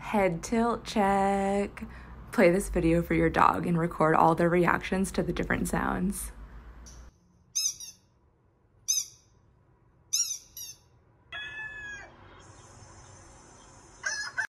Head tilt check. Play this video for your dog and record all their reactions to the different sounds.